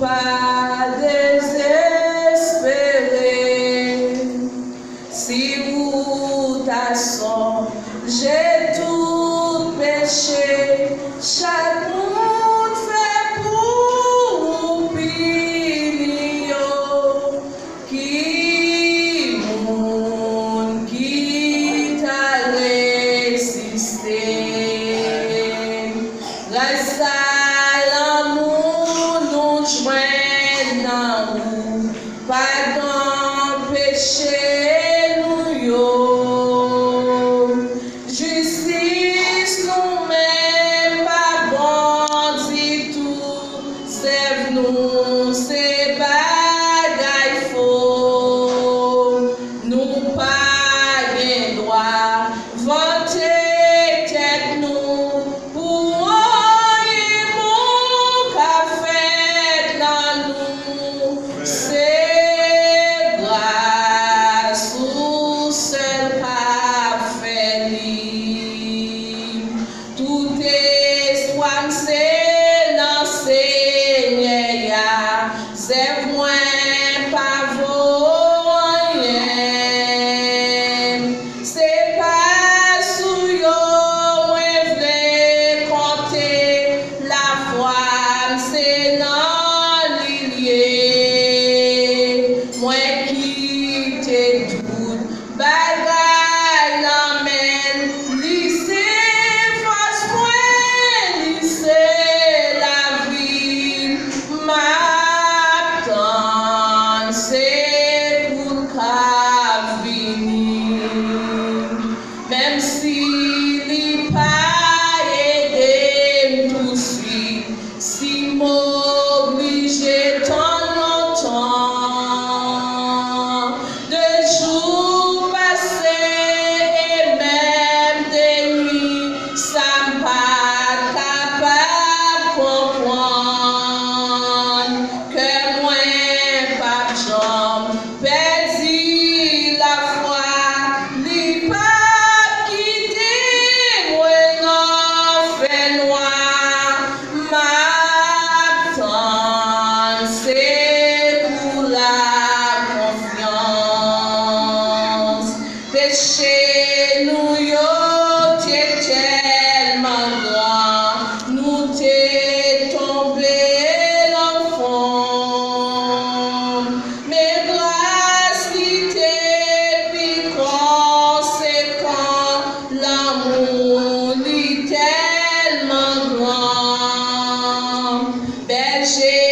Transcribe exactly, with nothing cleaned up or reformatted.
pas désespérer. Si vous t'assommez, j'ai tout péché, chaque monde fait pour pilio. Qui monde qui t'a résisté? Reste à l'amour, nous joignons nous, pardon, péché, nous yo. Justice, nous même pas bon tout, sève nous, c'est bagaille faux. Nous pas gain droit, voter tête nous, pour rien mon café dans nous. C'est grâce au seul café libre. Tout espoir c'est l'enseigneur, c'est moins pas rien. C'est pas sous yo, moi v'lais compter la foi, c'est non lié. Moi qui te doute, bagaille l'amène, lycée, force point, lycée, la vie, m'attend, c'est pour qu'à venir. Même si li pas aidé tout de suite, si m'obligé tant longtemps, de jours passés et même des nuits, ça m'pas capable comprendre que moi pas jambe perdu la foi, li pas quitté moi non fait noir, m'attend c'est pour la confiance. Péché nous yo t'es tellement grand, nous t'es tombé l'enfant. Mais grâce qui t'est plus conséquent, l'amour est tellement grand. Berger